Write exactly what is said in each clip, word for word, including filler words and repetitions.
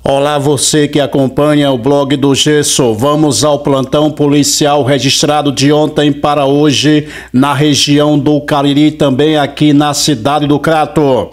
Olá, você que acompanha o blog do Gesso. Vamos ao plantão policial registrado de ontem para hoje na região do Cariri, também aqui na cidade do Crato.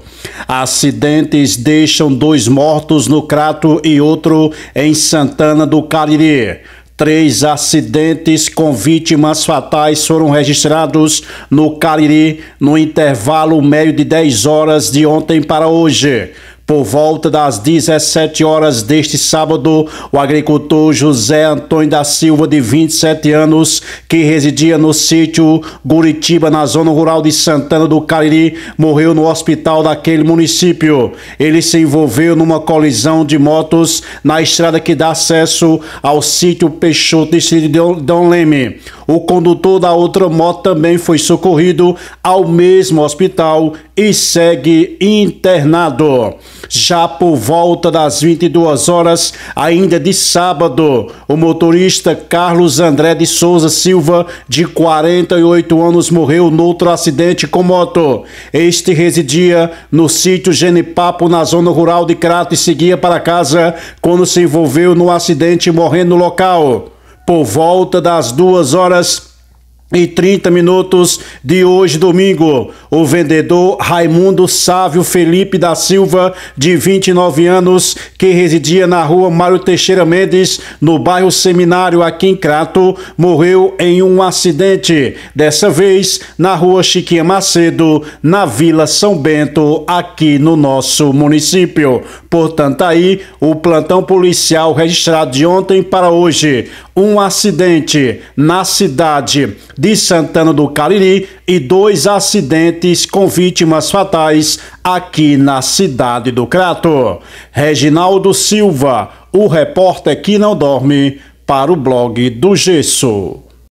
Acidentes deixam dois mortos no Crato e outro em Santana do Cariri. Três acidentes com vítimas fatais foram registrados no Cariri no intervalo médio de dez horas de ontem para hoje. Por volta das dezessete horas deste sábado, o agricultor José Antônio da Silva, de vinte e sete anos, que residia no sítio Guritiba, na zona rural de Santana do Cariri, morreu no hospital daquele município. Ele se envolveu numa colisão de motos na estrada que dá acesso ao sítio Peixoto, distrito de Dom Leme. O condutor da outra moto também foi socorrido ao mesmo hospital e segue internado. Já por volta das vinte e duas horas, ainda de sábado, o motorista Carlos André de Souza Silva, de quarenta e oito anos, morreu noutro acidente com moto. Este residia no sítio Genipapo, na zona rural de Crato, e seguia para casa quando se envolveu no acidente, morrendo no local. Por volta das duas horas e trinta minutos de hoje, domingo, o vendedor Raimundo Sávio Felipe da Silva, de vinte e nove anos, que residia na rua Mário Teixeira Mendes, no bairro Seminário, aqui em Crato, morreu em um acidente, dessa vez na rua Chiquinha Macedo, na Vila São Bento, aqui no nosso município. Portanto, aí o plantão policial registrado de ontem para hoje. Um acidente na cidade de Santana do Cariri e dois acidentes com vítimas fatais aqui na cidade do Crato. Reginaldo Silva, o repórter que não dorme, para o blog do Gesso.